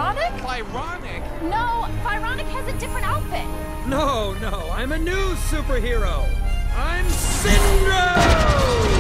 Pyronic? Pyronic? No, Pyronic has a different outfit. No, I'm a new superhero. I'm Syndrome!